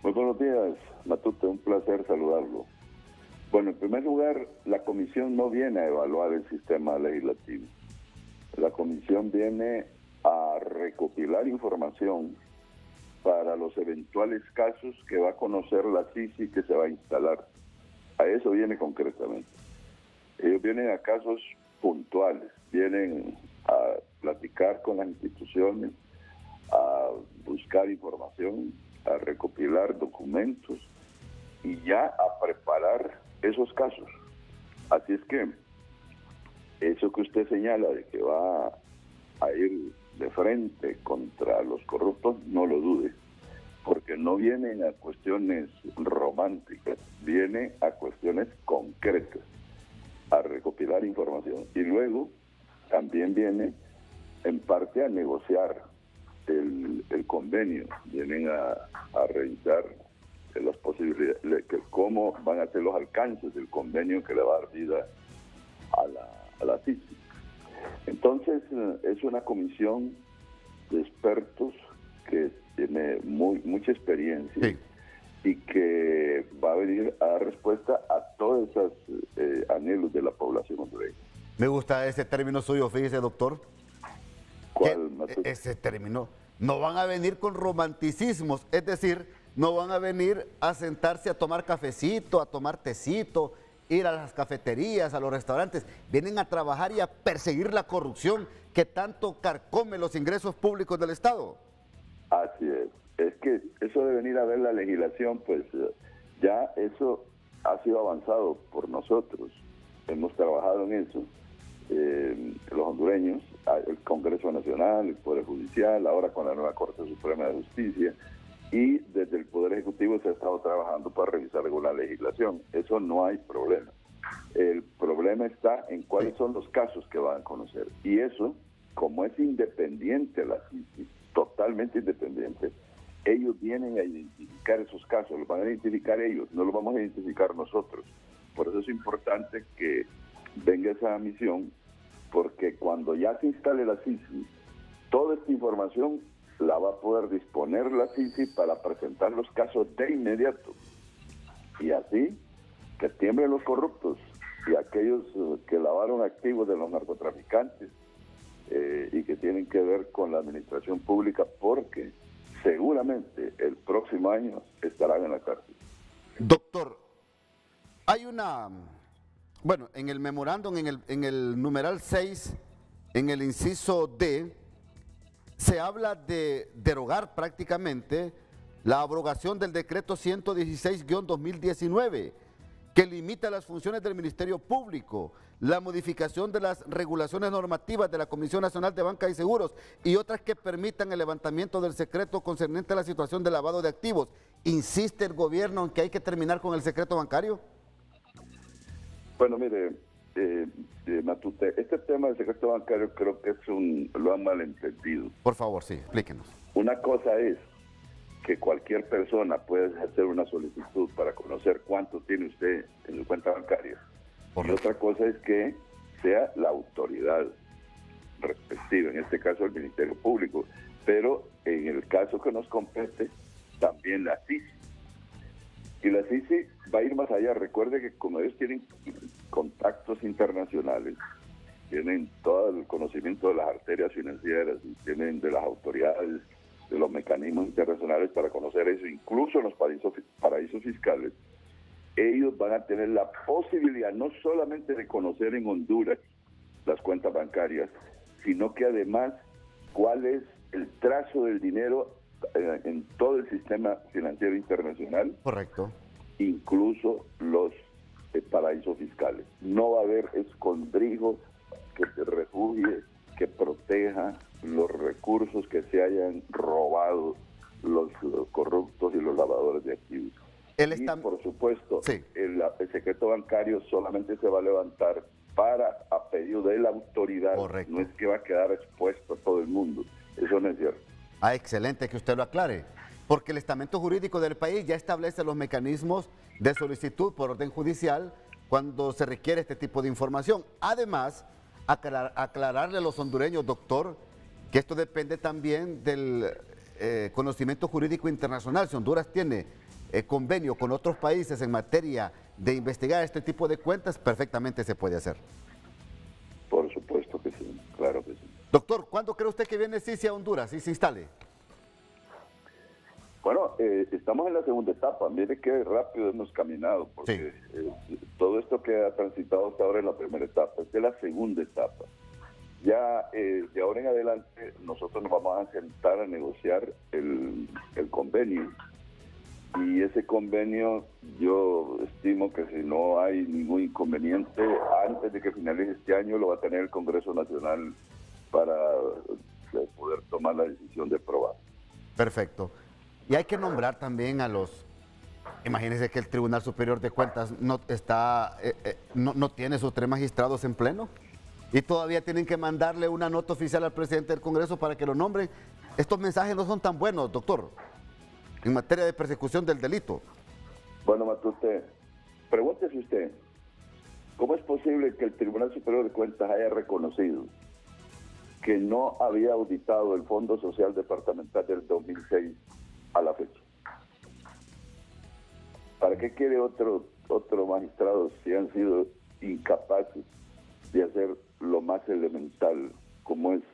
Muy buenos días, Matute, un placer saludarlo. Bueno, en primer lugar, la comisión no viene a evaluar el sistema legislativo. La comisión viene a recopilar información para los eventuales casos que va a conocer la CICI que se va a instalar. A eso viene concretamente. Ellos vienen a casos puntuales, vienen a platicar con las instituciones, a buscar información, a recopilar documentos y ya a preparar esos casos. Así es que eso que usted señala de que va a ir de frente contra los corruptos, no lo dude, porque no vienen a cuestiones románticas, viene a cuestiones concretas, a recopilar información. Y luego también viene en parte a negociar el convenio, vienen a revisar las posibilidades, cómo van a ser los alcances del convenio que le va a dar vida a la CICI. Entonces, es una comisión de expertos que tiene mucha experiencia, sí, y que va a venir a dar respuesta a todos esos anhelos de la población hondureña. Me gusta ese término suyo, fíjese, doctor. ¿Cuál? Ese término. No van a venir con romanticismos, es decir, no van a venir a sentarse a tomar cafecito, a tomar tecito, ir a las cafeterías, a los restaurantes. Vienen a trabajar y a perseguir la corrupción que tanto carcome los ingresos públicos del Estado. Así es. Es que eso de venir a ver la legislación, pues ya eso ha sido avanzado por nosotros. Hemos trabajado en eso. Los hondureños, el Congreso Nacional, el Poder Judicial, ahora con la nueva Corte Suprema de Justicia, y desde el Poder Ejecutivo se ha estado trabajando para revisar alguna legislación. Eso no hay problema. El problema está en cuáles son los casos que van a conocer. Y eso, como es independiente la CICI, totalmente independiente, ellos vienen a identificar esos casos, los van a identificar ellos, no los vamos a identificar nosotros. Por eso es importante que venga esa misión, porque cuando ya se instale la CICI, toda esta información la va a poder disponer la CICI para presentar los casos de inmediato. Y así, que tiemblen los corruptos y aquellos que lavaron activos de los narcotraficantes y que tienen que ver con la administración pública, porque seguramente el próximo año estarán en la cárcel. Doctor, hay una... Bueno, en el memorándum, en el numeral 6, en el inciso D, se habla de derogar prácticamente la abrogación del decreto 116-2019, que limita las funciones del Ministerio Público, la modificación de las regulaciones normativas de la Comisión Nacional de Banca y Seguros y otras que permitan el levantamiento del secreto concerniente a la situación de lavado de activos. ¿Insiste el gobierno en que hay que terminar con el secreto bancario? Bueno, mire, Matute, este tema del secreto bancario creo que lo han malentendido. Por favor, sí, explíquenos. Una cosa es que cualquier persona puede hacer una solicitud para conocer cuánto tiene usted en su cuenta bancaria. Correcto. Y otra cosa es que sea la autoridad respectiva, en este caso el Ministerio Público, pero en el caso que nos compete, también la CICI. Y la CICI va a ir más allá. Recuerde que como ellos tienen contactos internacionales, tienen todo el conocimiento de las arterias financieras, y tienen de las autoridades, de los mecanismos internacionales para conocer eso, incluso en los paraísos fiscales, ellos van a tener la posibilidad no solamente de conocer en Honduras las cuentas bancarias, sino que además cuál es el trazo del dinero en todo el sistema financiero internacional. Correcto. Incluso los paraísos fiscales. No va a haber escondrijo que se refugie, que proteja los recursos que se hayan robado los corruptos y los lavadores de activos. Y por supuesto, sí, el secreto bancario solamente se va a levantar a pedido de la autoridad. Correcto. No es que va a quedar expuesto a todo el mundo. Eso no es cierto. Ah, excelente que usted lo aclare, porque el estamento jurídico del país ya establece los mecanismos de solicitud por orden judicial cuando se requiere este tipo de información. Además, aclararle a los hondureños, doctor, que esto depende también del conocimiento jurídico internacional. Si Honduras tiene convenio con otros países en materia de investigar este tipo de cuentas, perfectamente se puede hacer. Por supuesto que sí, claro que sí. Doctor, ¿cuándo cree usted que viene Sisi a Honduras y se instale? Bueno, estamos en la segunda etapa. Mire qué rápido hemos caminado, porque todo esto que ha transitado hasta ahora es la primera etapa, esta es la segunda etapa. Ya de ahora en adelante nosotros nos vamos a sentar a negociar el convenio, y ese convenio yo estimo que si no hay ningún inconveniente, antes de que finalice este año lo va a tener el Congreso Nacional para poder tomar la decisión de aprobar. Perfecto. Y hay que nombrar también a los... Imagínense que el Tribunal Superior de Cuentas no tiene sus 3 magistrados en pleno y todavía tienen que mandarle una nota oficial al presidente del Congreso para que lo nombren. Estos mensajes no son tan buenos, doctor, en materia de persecución del delito. Bueno, Matute, pregúntese usted, ¿cómo es posible que el Tribunal Superior de Cuentas haya reconocido que no había auditado el Fondo Social Departamental del 2006 a la fecha? ¿Para qué quiere otro magistrado si han sido incapaces de hacer lo más elemental, como es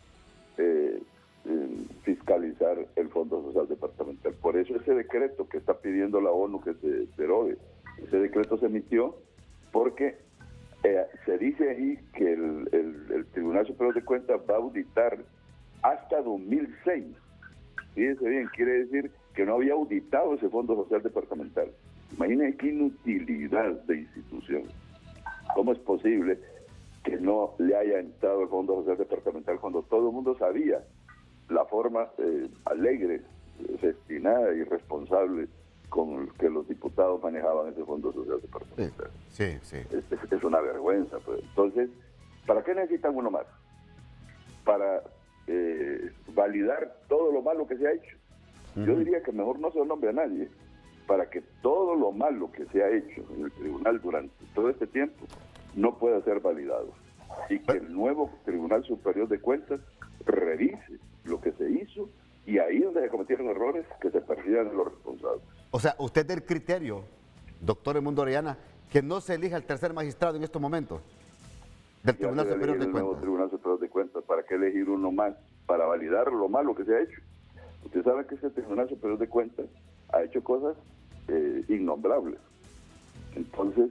fiscalizar el Fondo Social Departamental? Por eso ese decreto que está pidiendo la ONU que se derogue, ese decreto se emitió porque se dice ahí que el Tribunal Superior de Cuentas va a auditar hasta 2006. Fíjense bien, quiere decir que no había auditado ese Fondo Social Departamental. Imagínense qué inutilidad de institución. ¿Cómo es posible que no le haya entrado el Fondo Social Departamental cuando todo el mundo sabía la forma alegre, festinada y responsable con que los diputados manejaban ese Fondo Social Departamental? Sí. Es una vergüenza, pues. Entonces, ¿para qué necesitan uno más? Para validar todo lo malo que se ha hecho. Yo diría que mejor no se lo nombre a nadie, para que todo lo malo que se ha hecho en el tribunal durante todo este tiempo no pueda ser validado, y que el nuevo Tribunal Superior de Cuentas revise lo que se hizo, y ahí donde se cometieron errores, que se persigan los responsables. O sea, usted del criterio, doctor Edmundo Orellana, que no se elija el tercer magistrado en estos momentos del Tribunal Superior de Cuentas. El nuevo Tribunal Superior de Cuentas, ¿para qué elegir uno más? Para validar lo malo que se ha hecho. Usted sabe que este Tribunal Superior de Cuentas ha hecho cosas innombrables. Entonces,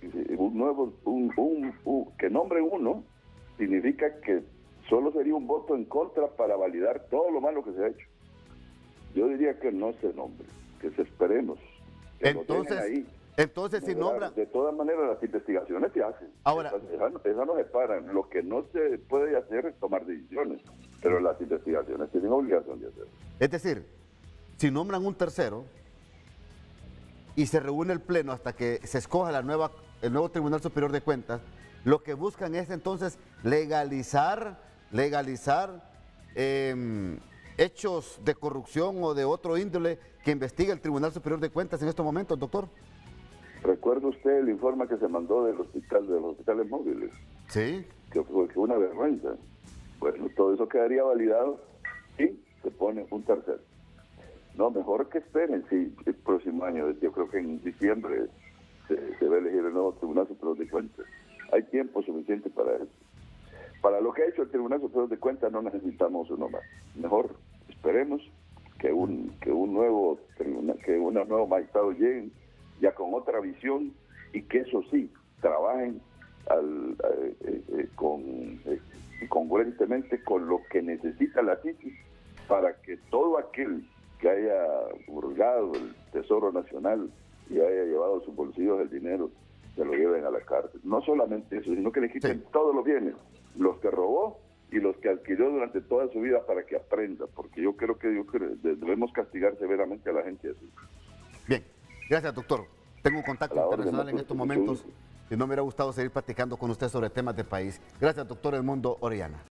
que nombre uno significa que solo sería un voto en contra para validar todo lo malo que se ha hecho. Yo diría que no se nombre, que se esperemos. Que entonces si nombra... De todas maneras, las investigaciones se hacen. Ahora, esas no se paran. Lo que no se puede hacer es tomar decisiones, pero las investigaciones tienen obligación de hacerlo. Es decir, si nombran un tercero y se reúne el pleno hasta que se escoja el nuevo Tribunal Superior de Cuentas, lo que buscan es entonces legalizar hechos de corrupción o de otro índole que investiga el Tribunal Superior de Cuentas en estos momentos, doctor. ¿Recuerda usted el informe que se mandó de los hospitales móviles? Sí. Que fue una vergüenza. Bueno, todo eso quedaría validado y se pone un tercero. No, mejor que esperen, sí, el próximo año, yo creo que en diciembre se va a elegir el nuevo Tribunal Superior de Cuentas. Hay tiempo suficiente para eso. Para lo que ha hecho el Tribunal Superior de Cuentas no necesitamos uno más. Mejor esperemos que un nuevo magistrado lleguen ya con otra visión, y que eso sí, trabajen congruentemente con lo que necesita la CICI, para que todo aquel que haya hurgado el Tesoro Nacional y haya llevado a sus bolsillos el dinero, se lo lleven a la cárcel. No solamente eso, sino que le quiten todos los bienes, los que robó y los que adquirió durante toda su vida, para que aprenda, porque yo creo que debemos castigar severamente a la gente así. Bien, gracias, doctor. Tengo un contacto internacional en estos momentos y no me hubiera gustado seguir platicando con usted sobre temas de país. Gracias, doctor Edmundo Orellana.